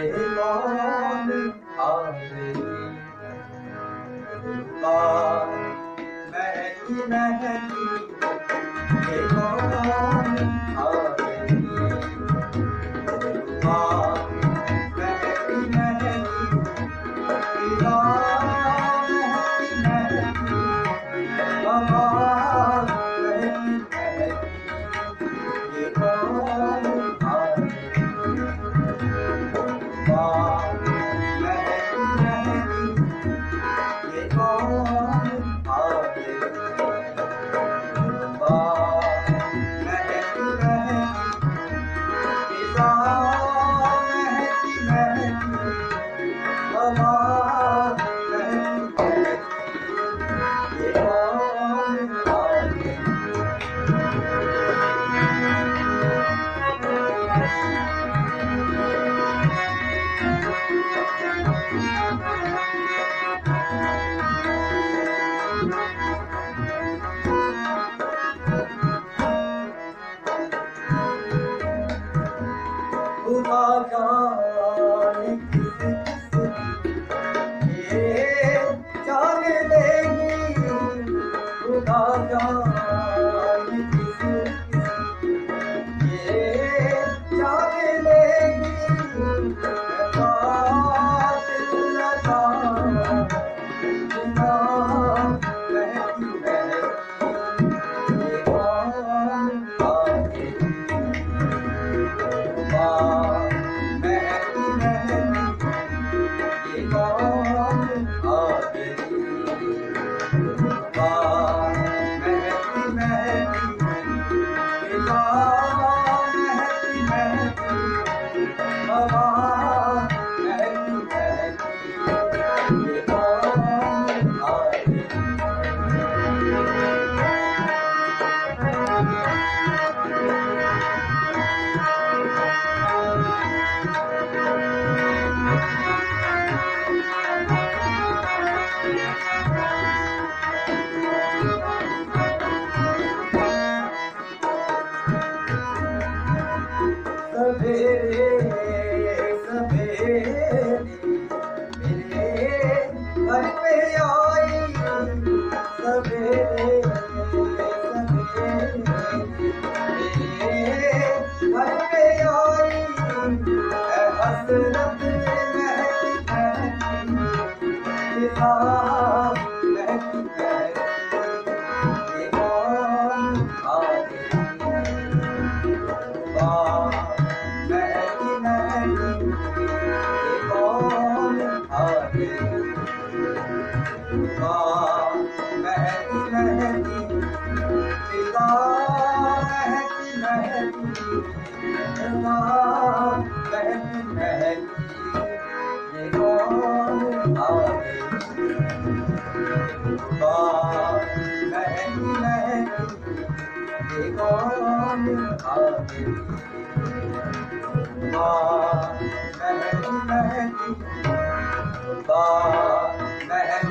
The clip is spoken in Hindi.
कौन आ गई। दिलरुबा महकी महकी ये कौन आ गई। दिलरुबा महकी महकी फिजा महकी महकी हवा महकी महकी ये कौन आ गई। दिलरुबा महकी महकी ये कौन आ गई। दिलरुबा महकी महकी फिजा महकी महकी हवा महकी महकी ये कौन आ गई। खुदा जाने किस ये जान लेगी। खुदा जाने किस ये जान लेगी। मैं बात न जाना बिना महकी महकी ये कौन आ गई। दिलरुबा महकी महकी ये कौन आ गई। दिलरुबा महकी महकी फिजा महकी महकी हवा महकी महकी ये कौन आ गई। सवेरे सवेरे मेरे घर पे आई। सवेरे सवेरे मेरे घर पे आई। हसरत महकी महकी फिजा महकी महकी ये कौन आ गई। दिलरुबा महकी महकी ये कौन आ गई। दिलरुबा महकी महकी फिजा महकी महकी हवा महकी महकी ये कौन आ गई। दिलरुबा महकी महकी ये कौन आ गई। दिलरुबा महकी महकी दिलरुबा महकी